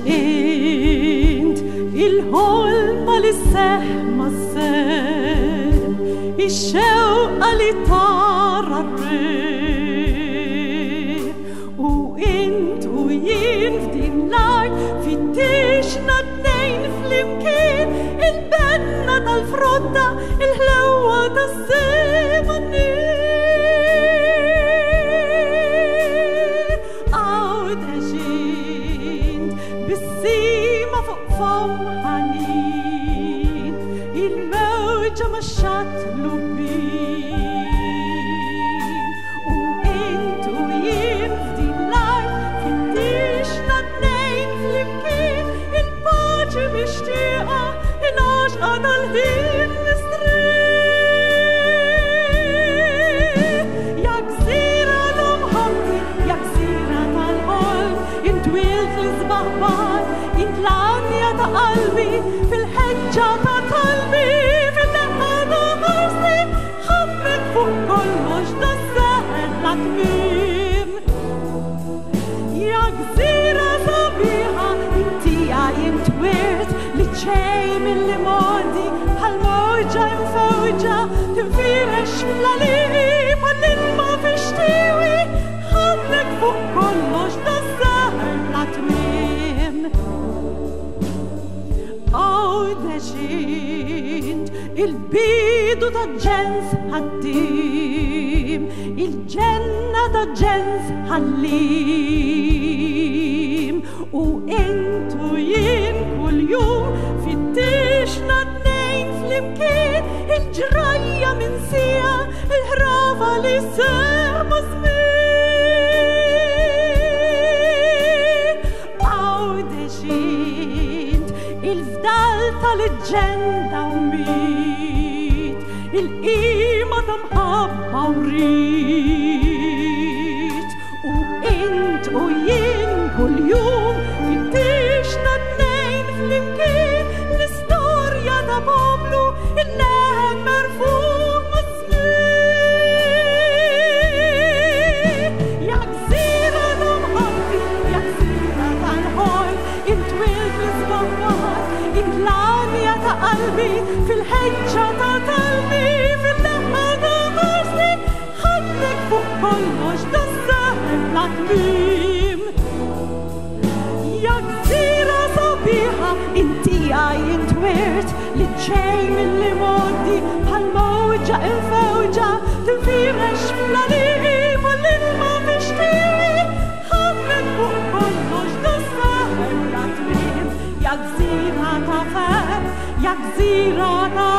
int il-ħolma li seħma s-sem, ix-xewqa li tara r-rib, u int u jien f'din l-art fittixna t-nejn fl-imkien, il-benna tal-frutta, il-ħlewa tas-sema n-nir. Għawda ġint bis-sima fuq fom ħanin, il-mewġa ma xatlu bin, u int u jien f'din l-art fittixna t-nejn fl-imkien, il-paċi mixtieqa, il-għaxqa tal-ħin mistriq. Ja gżira l-omħabbi, ja gżira tal-qolb, int wilt l-isbaħ bar, int l-għanja ta' qalbi, fil-ħeġġa ta' talbi, fil-neħħa ta' ħarsi, ħabbek fuq kollox da' seħer la tmiem. Ja gżira sabiħa, intija jint wirt li ċej mill-modi, bħal-mowġa infawġa, tinfirex fl-għalib, għall-ilma fix-tiwi, ħablek fuq kollox da' seħer la tmiem. Għawda ġint il-bidu ta' ġens ħaddim, il-ġenna ta' ġens ħallim, u intu jien kull jum fittixna t-nejn fl-imkien, il-ġrajja minn sija, il-ħrafa li seħma żmien. Għawda ġint il-fdal tal-ġenda u mit, il-qima ta' mħabba u rit, u int u jien kull jum fittixna t-nejn fl-imkien, l-istorja ta' poplu il-leħen merfuq ma' żmien. Ja gżira ta' mħabbi, ja gżira tal-ħolm, int wilt l-isbaħ, int l-għanja ta' qalbi, fil-ħeġġa ta' talbi, fil-neħħa ta' ħarsi, ħablek fuq kollox da' seħer la tmiem. Ja gżira sabiħa, intija jint wirt li ċej mill-modi, bħal-mowġa infawġa, tinfirex fl-għalib, għall-ilma fix-tiwi, ħablek fuq kollox da' seħer la tmiem. Ja gżira ta' fer, ja gżira ta'